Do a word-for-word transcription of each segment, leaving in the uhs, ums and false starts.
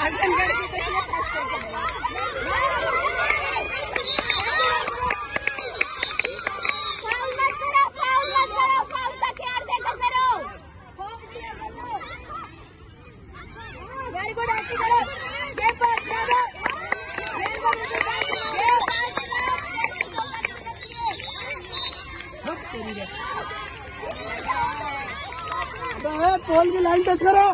Very good acting करो। पोल की line touch करो।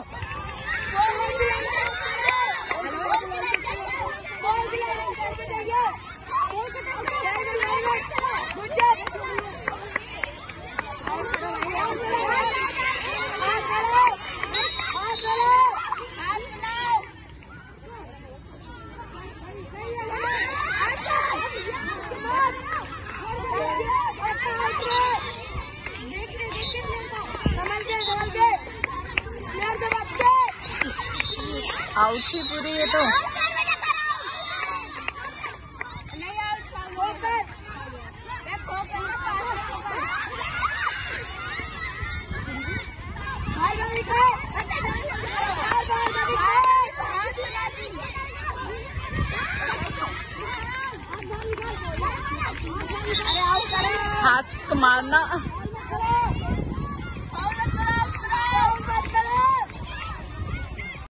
आउट थी पूरी ये तो। हाथ तो मारना।